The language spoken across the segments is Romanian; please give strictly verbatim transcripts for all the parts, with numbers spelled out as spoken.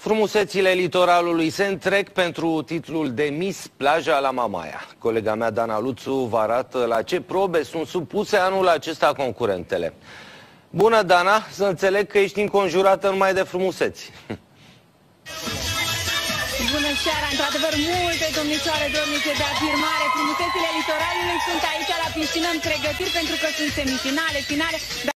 Frumusețile litoralului se întrec pentru titlul de Miss Plaja la Mamaia. Colega mea, Dana Luțu, vă arată la ce probe sunt supuse anul acesta concurentele. Bună, Dana, să înțeleg că ești înconjurată numai de frumuseți. Bună seara, într-adevăr multe domnișoare, domnice de afirmare. Frumusețile litoralului sunt aici la piscină în pregătiri pentru că sunt semifinale, finale. Dar...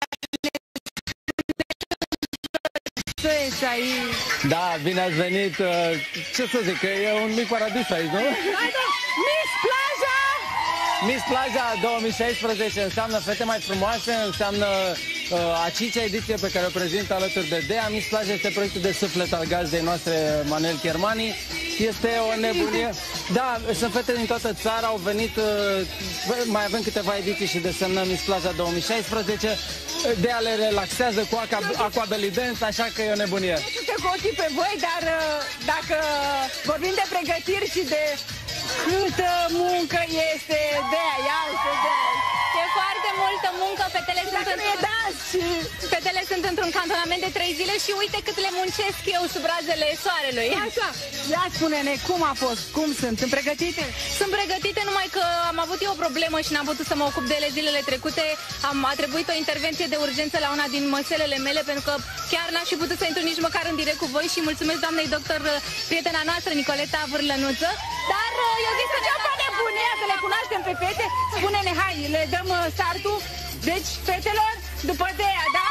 Da, bine ați venit. Ce să zic, că e un mic paradis aici, nu? Miss Plaja! Miss Plaja două mii șaisprezece înseamnă fete mai frumoase, înseamnă uh, a cincea ediție pe care o prezintă alături de Dea. Miss Plaja este proiectul de suflet al gazdei noastre, Manel Chermani. Este o nebunie. Da, sunt fete din toată țara, au venit, uh, mai avem câteva ediții și desemnăm Miss Plaja două mii șaisprezece. Dea le relaxează cu Aqua Belly Dance, așa că e o nebunie. Nu sunt cu ochii pe voi, dar dacă vorbim de pregătiri și de câtă muncă este de aia, e foarte multă muncă, fetele sunt, în... fetele sunt într-un cantonament de trei zile și uite cât le muncesc eu sub razele soarelui. Așa, ia spune-ne cum a fost, cum sunt, sunt pregătite? Sunt pregătite, numai că am avut eu o problemă și n-am putut să mă ocup de ele zilele trecute. Am, a trebuit o intervenție de urgență la una din măselele mele, pentru că chiar n-aș fi putut să intru nici măcar în direct cu voi și mulțumesc doamnei doctor, prietena noastră, Nicoleta Vârlănuță. Dar eu zic să ne facă nebunia, să le cunoaștem pe fete. Spune-ne, hai, le dăm startul. Deci, fetelor, după Dea, da?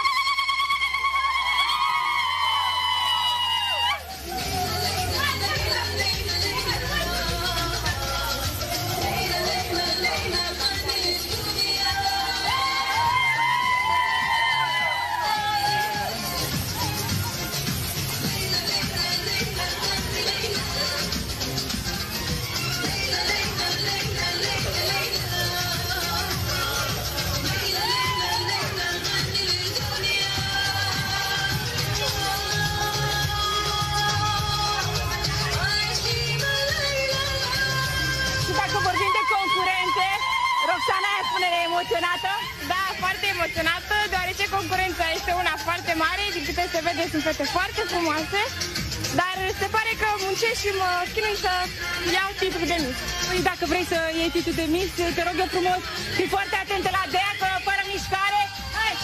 Emoționată? Da, foarte emoționată, deoarece concurența este una foarte mare, din câte se vede sunt fete foarte frumoase, dar se pare că muncesc și mă chinui să iau titlul de Miss. Păi dacă vrei să iei titlul de Miss, te rog eu frumos, fii foarte atentă la Dea, că fără mișcare, hai!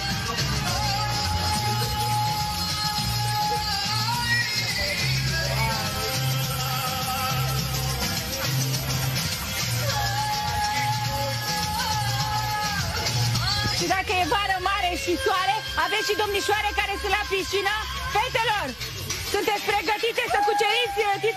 Și dacă e vară mare și soare, aveți și domnișoare care sunt la piscină. Fetelor, sunteți pregătite să cuceriți